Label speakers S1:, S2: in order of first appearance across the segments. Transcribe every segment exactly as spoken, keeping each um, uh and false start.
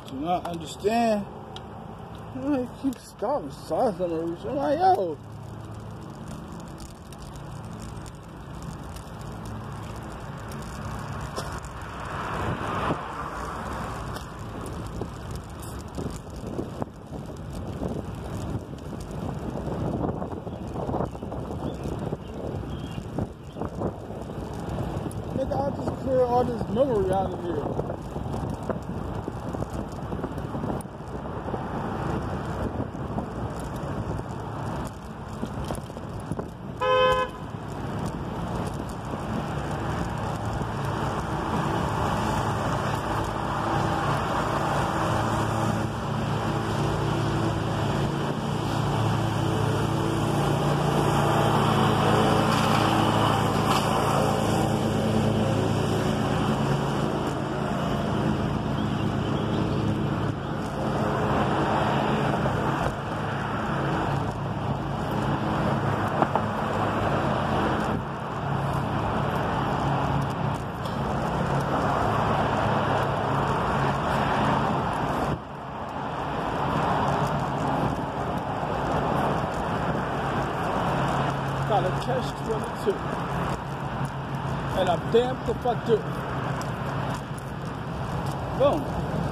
S1: Do not understand. You know, he keeps stopping signs on the roof. I'm like, yo. Nigga, I'll just clear all this memory out of here. Got a catch twenty-two, and I'm damned if I do. Boom.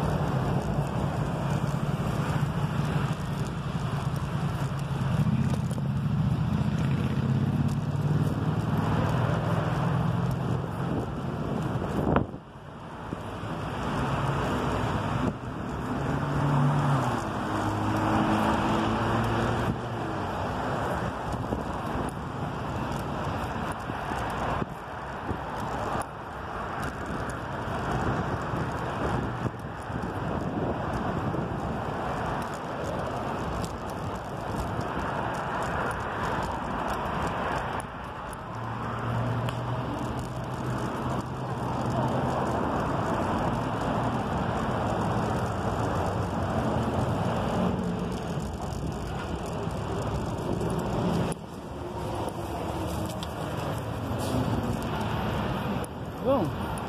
S1: Boom.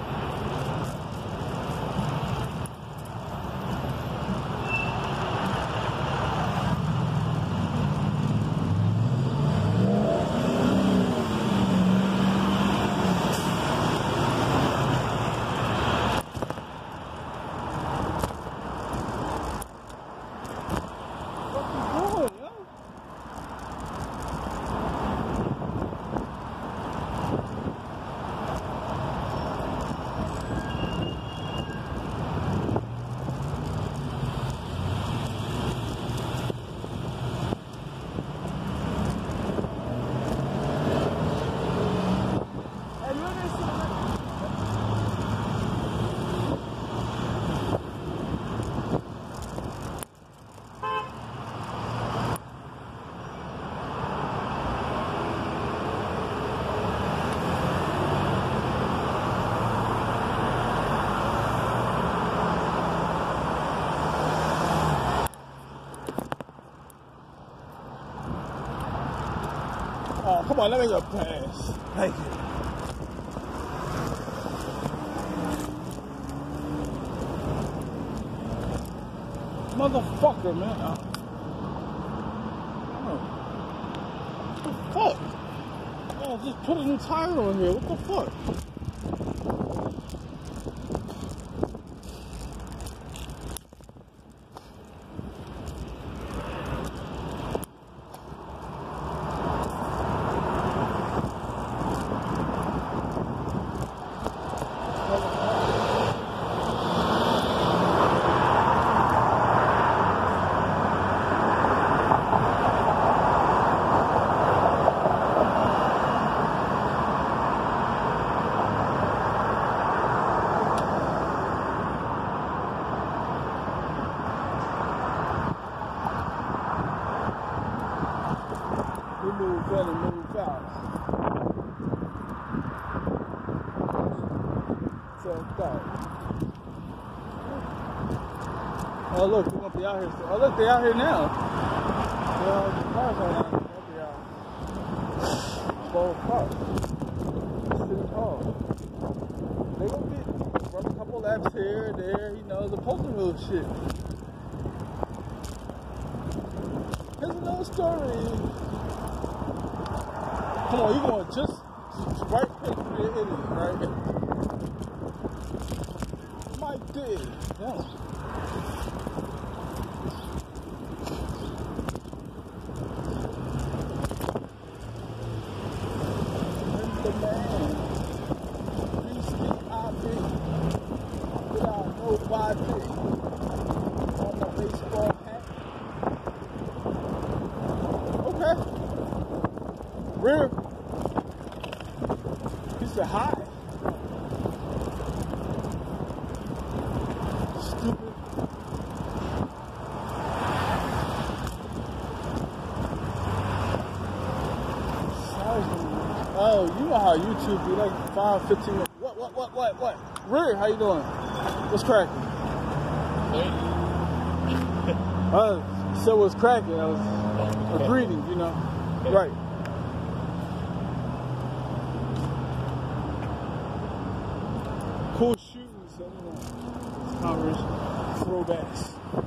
S1: Oh, come on, let me go pass. Thank you. Motherfucker, man. Oh. What the fuck? Oh, just put a new tire on here. What the fuck? We move in and move fast. Checked out. Oh look, we won't be out here soon. Oh look, they out here now. Yeah, the cars are out here. They'll be out. Both cars. City Hall. They gonna get run a couple laps. raps here, there, you know, the Pokemon shit. Here's another story. Come on, you going just right pick for the idiot, right? Mike did. Yeah. The man. Please keep I B. Without nobody. On my baseball hat. Okay. Rear. He said hi. Stupid. Oh, you know how YouTube be like five, fifteen minutes. What, what, what, what, what? Rear, how you doing? What's cracking? uh, said what's cracking. I was a greeting, you know. Right. Cool shoes, so, you know, Converse throwbacks.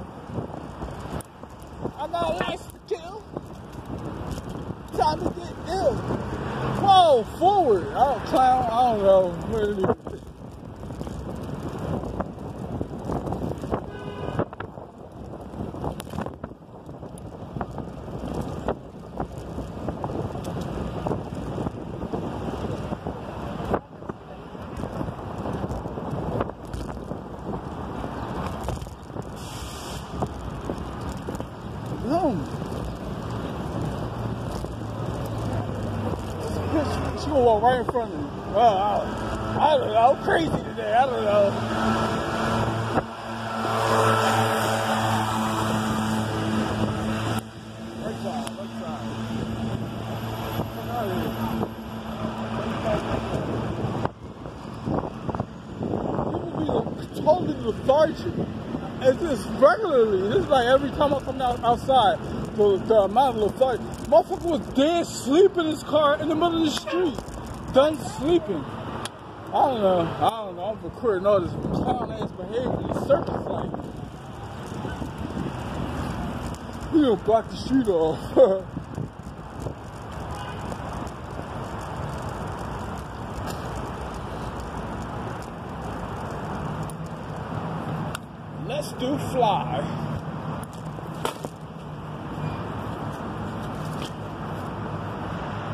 S1: I got a license to kill. Time to get ill. Whoa, forward. I don't clown. I don't know. Where to do it. She gonna walk right in front of me. Well, I, I don't know. I'm crazy today. I don't know. Right side, right side. Come out of here. People be totally lethargic. It's just regularly. This is like every time I come out outside. The, the amount of lethargy. Motherfucker was dead asleep in his car in the middle of the street. Done sleeping. I don't know. I don't know. I'm recording all this clown ass behavior, these circus like. We gonna block the street off. Let's do fly.